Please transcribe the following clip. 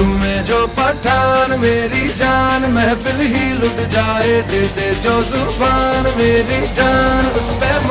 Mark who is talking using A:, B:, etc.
A: झूमे जो पठान मेरी जान, महफिल ही लुट जाए, दे दे जो जुबान मेरी जान, उस पे